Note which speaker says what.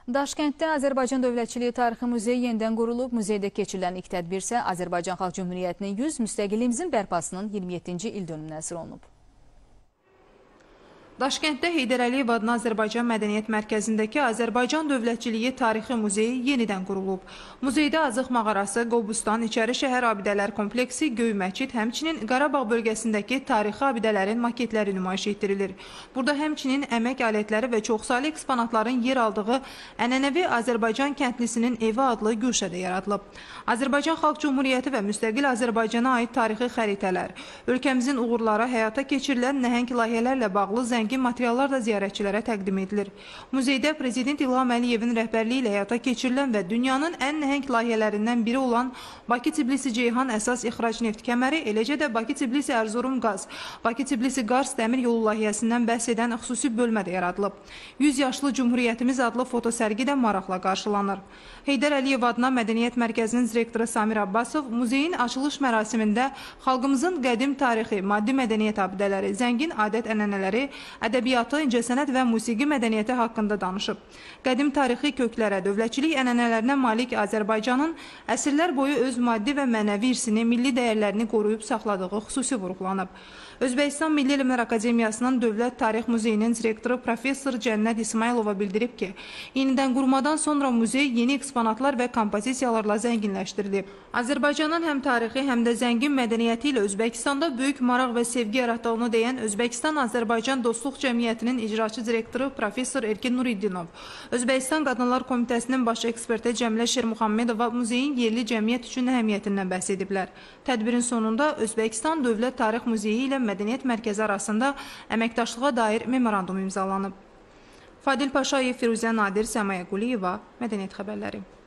Speaker 1: Daşkənddə Azərbaycan Dövlətçiliyi Tarixi Muzeyi yenidən qurulub. Muzeydə keçirilən ilk tədbir isə Azərbaycan Xalq Cümhuriyyətinin 100 müstəqiliyimizin bərpasının 27-ci il dönümünə həsr olunub.
Speaker 2: Daşkənddə Heydər Əliyev adına Azərbaycan Mədəniyyət Mərkəzindəki Azərbaycan Dövlətçiliyi Tarixi Muzeyi yenidən qurulub. Muzeydə Azıq Mağarası, Qobustan, İçəri şəhər abidələr kompleksi, Göy Məscid, həmçinin Qarabağ bölgəsindəki tarixi abidələrin maketləri nümayiş etdirilir. Burada həmçinin əmək alətləri və çoxsaylı eksponatların yer aldığı ənənəvi Azərbaycan kəndlisinin evi adlı güşədə yaradılıb. Azərbaycan Xalq Cümhuriyyəti və müstəqil Azərbaycana aid tarixi xəritələr, ölkəmizin uğurları, həyata keçirilən nəhəng layihələrlə bağlı zəngin materiallar da ziyarətçilərə təqdim edilir. Muzeydə Prezident İlham Əliyevin rəhbərliyi ilə həyata keçirilən və dünyanın ən nəhəng layihələrindən biri olan Bakı-Tbilisi-Ceyhan əsas ixrac neft kəməri, eləcə də Bakı-Tbilisi-Ərzurum qaz, Bakı-Tbilisi-Qars dəmir yolu layihəsindən bəhs edən xüsusi bölmə də yaradılıb. 100 yaşlı Cümhuriyyətimiz adlı fotosərgi də maraqla qarşılanır. Heydər Əliyev adına Mədəniyyət Mərkəzinin direktoru Samir Abbasov muzeyin açılış mərasimində xalqımızın qədim tarixi, maddi mədəniyyət abidələri, zəngin adət-ənənələri, ədəbiyyatı, incəsənət və musiqi mədəniyyəti haqqında danışıb. Qədim tarixi köklərə, dövlətçilik ənənələrinə malik Azərbaycanın əsrlər boyu öz maddi və mənəvi irsini, milli dəyərlərini qoruyub saxladığı xüsusi vurğulanıb. Özbəkistan Milli Elmlər Akademiyasının Dövlət Tarix Muzeyinin direktoru Professor Cənnət İsmailova bildirib ki, yenidən qurmadan sonra muzey yeni eksponatlar və kompozisiyalarla zənginləşdirilib. Azərbaycanın həm tarixi, həm də zəngin mədəniyyəti ilə Özbəkistanda böyük maraq və sevgi yaratdığını deyən Özbəkistan-Azərbaycan Dostluq Cəmiyyətinin icraçı direktoru Professor Erkin Nuriddinov, Özbəkistan Qadınlar Komitəsinin baş eksperti Cəmilə Şermuhammedova muzeyin yerli cəmiyyət üçün əhəmiyyətindən bəhs ediblər. Tədbirin sonunda Özbəkistan Dövlət Tarix Muzeyi ilə Mədəniyyət Mərkəzi arasında əməkdaşlığa dair memorandum imzalanıb. Fadil Paşayev, Firuzə Nadir, Səmaya Quliyeva, Mədəniyyət xəbərləri.